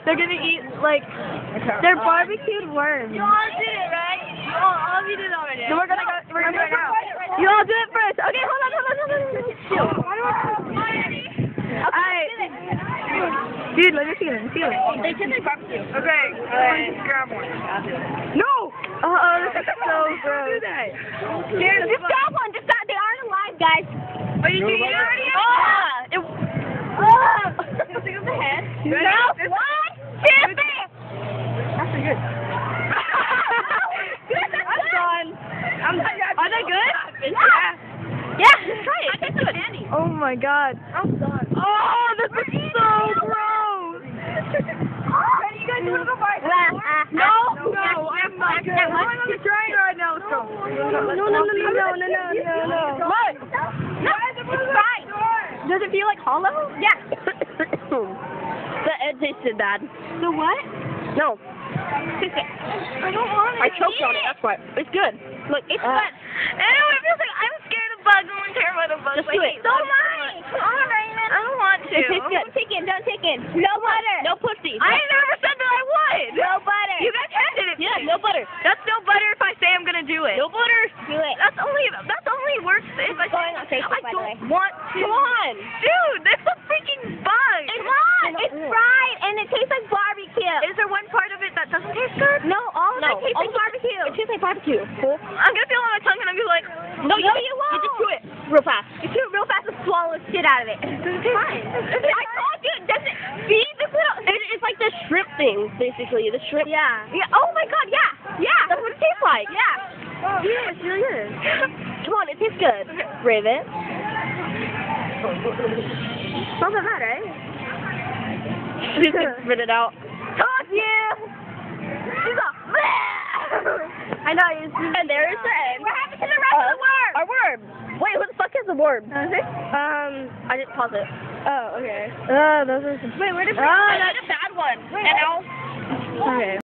They're gonna eat, like, they're barbecued worms. You all did it, right? All of you did it already. So we're gonna go now. You all do it first. Okay, hold on. Alright. Dude, let me feel it. They did like barbecue. Okay, grab one. No! Uh-oh, this is so gross. Dude, just grab one. Just got, they aren't alive, guys. Are you doing it already? Think of the head. No! What? Chip it! That's pretty good. I'm done. Are they good? Yeah. Yeah, just try it. I think it's candy. Oh my god. I'm done. Oh, this is so gross. Ready, you guys want to go buy some? No, I'm not good. I'm trying right now. Let's go. No. What? No, it's fine. Does it feel like hollow? Yeah. The edge tasted bad. The what? No. Taste it. I don't want it. I choked on it, that's why. It's good. Look, it's good. Ew, it feels like I'm scared of bugs. I'm terrified of bugs. Just do it. So am I. Come on, Raymond. I don't want to. It tastes good. Don't take it. No butter. No pussy. I never said that I would. No butter. You guys ended it. Yeah, no butter. That's no butter if I say I'm gonna do it. No butter. Do it. That's only worse if I say Going on Facebook, by the way. I don't want to. Come on. Dude, there's a freaking bug. Come on. It's fried and it tastes like barbecue. Is there one part of it that doesn't taste good? No, all of it tastes like barbecue. It tastes like barbecue. I'm gonna feel it on my tongue and I'm gonna be like, no, you won't. You just chew it real fast. You chew it real fast and swallow the shit out of it. It's fine. I told you, it doesn't. See, It's like the shrimp thing, basically. The shrimp. Yeah. Oh my god, yeah. Yeah. That's what it tastes like. Yeah. Oh, yeah, it's really good. Come on, it tastes good. Raven. Not that bad, right? You can spit it out. Fuck you! She's a I know, and there's the end. What happened to the rest of the worm? Our worm. Wait, who the fuck is the worm? I just paused it. Oh, okay. Those are some... Wait, where did we... that's a bad one. Wait, and now... Okay.